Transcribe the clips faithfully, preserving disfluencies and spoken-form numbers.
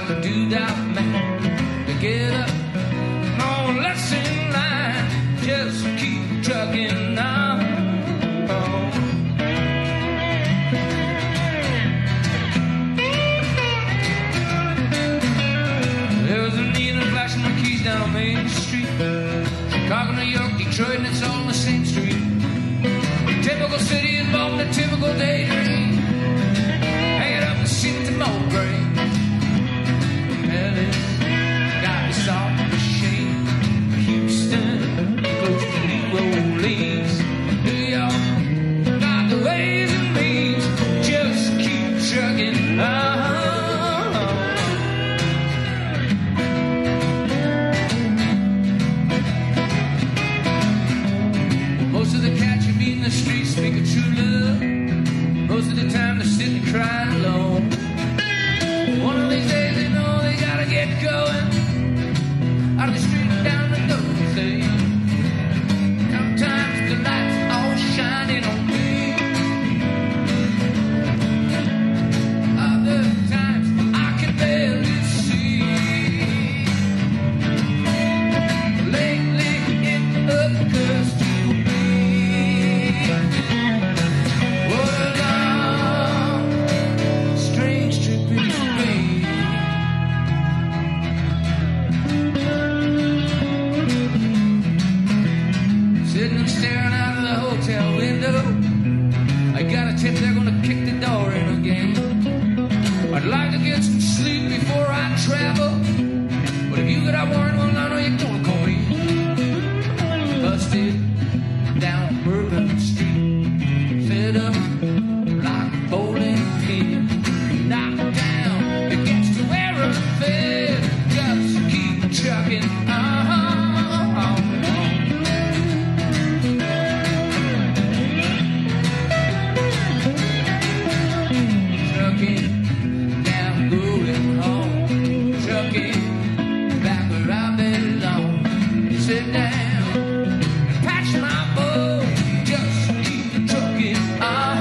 like a do-doubt man to get up. No, let's in line, just keep trucking on. There was a needle flashing my keys down on Main Street. Chicago, New York, Detroit, and it's all on the same street. Typical city involved in a typical daydream. Hanging up the seat to Mulberry. Alice got us off the shame. Houston, close to New Orleans. New York, got the ways and means. Just keep trucking on. Most of the cats you meet in the street speak of true love. Most of the time they're sitting crying alone. One of these days they know they gotta get going. Out of the street and down the door, say. Sometimes the lights all shining on me. Other times I can barely see. Lately it occurs to me. What a long, strange trip it's been. Sitting and staring out of the hotel window. I got a tip they're gonna kick the door in again. I'd like to get some sleep before I travel. But if you get out worrying, well, I know you're gonna call me. Busted down Bourbon Street. Fed up like a bowling pin. Knocked down against the railroad bed. Just keep trucking on. Trucking down, going home. Trucking back where I belong. Sit down, patch my bow. Just keep trucking on.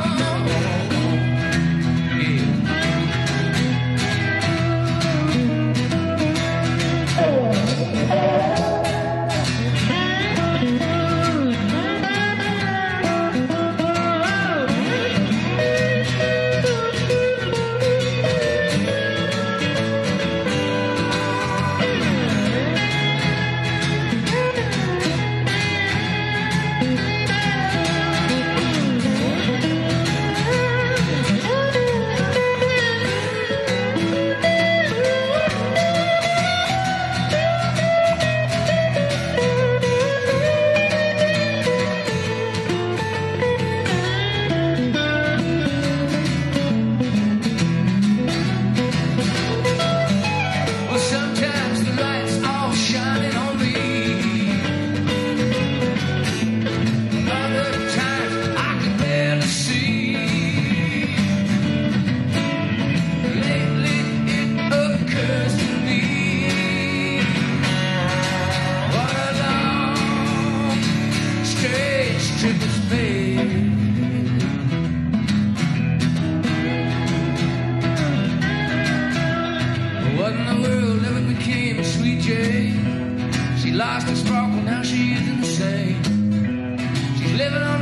Well, sometimes the lights all shining on me. Other times I can barely see. Lately it occurs to me. What a long, strange trip it's been. What in the world ever became Sweet Jane? She lost her sparkle, now she isn't the same. She's living on